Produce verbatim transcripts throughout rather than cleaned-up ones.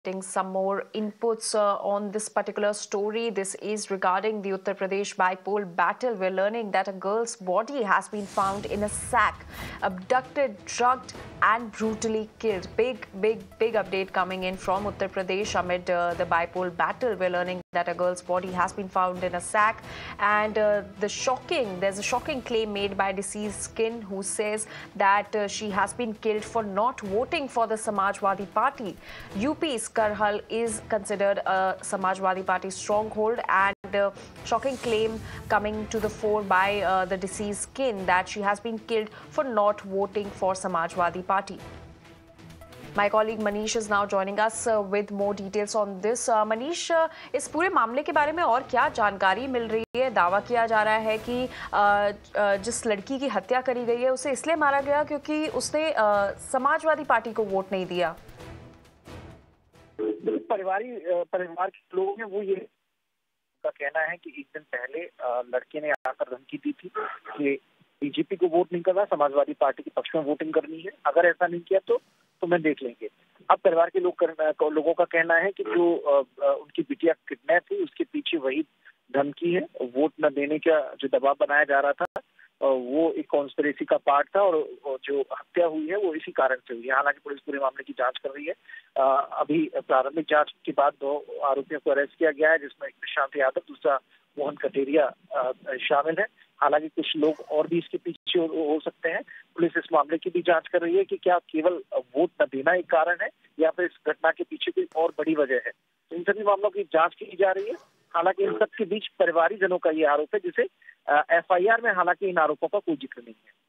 Getting some more inputs uh, on this particular story. This is regarding the Uttar Pradesh bipole battle. We're learning that a girl's body has been found in a sack, abducted, drugged and brutally killed. Big, big, big update coming in from Uttar Pradesh amid uh, the bipole battle. We're learning that a girl's body has been found in a sack, and uh, the shocking, there's a shocking claim made by deceased skin who says that uh, she has been killed for not voting for the Samajwadi Party. U P's Karhal is considered a Samajwadi Party stronghold, and uh, shocking claim coming to the fore by uh, the deceased skin that she has been killed for not voting for Samajwadi Party. My colleague Manish is now joining us uh, with more details on this. Uh, Manish, uh, इस पूरे मामले के बारे में और क्या जानकारी मिल रही है? दावा किया जा रहा है कि uh, जिस लड़की की हत्या करी गई है उसे इसलिए मारा गया क्योंकि उसने uh, समाजवादी पार्टी को वोट नहीं दिया। परिवारी परिवार के लोग हैं वो ये का कहना है कि एक दिन पहले लड़के ने आकर धमकी दी थी कि बीजेपी को वोट नहीं करना, समाजवादी पार्टी के पक्ष में वोटिंग करनी है, अगर ऐसा नहीं किया तो तो मैं देख लेंगे। अब परिवार के लोग कर, लोगों का कहना है कि जो उनकी बिटिया किडनैप हुई उसके पीछे वही धमकी है, वोट न देने का जो दबाव बनाया जा रहा था वो एक कॉन्स्पिरेसी का पार्ट था और जो हत्या हुई है वो इसी कारण से हुई है। हालांकि पुलिस पूरे मामले की जांच कर रही है। अभी प्रारंभिक जांच के बाद दो आरोपियों को अरेस्ट किया गया है, जिसमें एक प्रशांत यादव, दूसरा मोहन कटेरिया शामिल है। हालांकि कुछ लोग और भी इसके पीछे हो सकते हैं। पुलिस इस मामले की भी जांच कर रही है कि क्या केवल वोट न देना एक कारण है या फिर इस घटना के पीछे कोई और बड़ी वजह है। तो इन सभी मामलों की जांच की जा रही है। हालांकि इन सब के बीच परिवारी जनों का ये आरोप है, जिसे एफ आई आर में हालांकि इन आरोपों का कोई जिक्र नहीं है।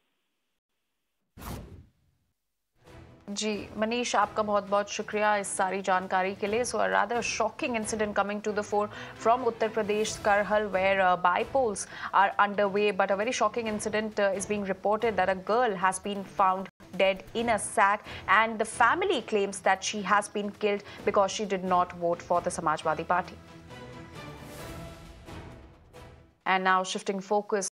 जी मनीष, आपका बहुत बहुत शुक्रिया इस सारी जानकारी के लिए। So a rather shocking incident coming to the fore from Uttar Pradesh Karhal, where uh, bipolls are underway, but a very shocking incident uh, is being reported that a girl has been found dead in a sack, and the family claims that she has been killed because she did not vote for the Samajwadi Party. And now shifting focus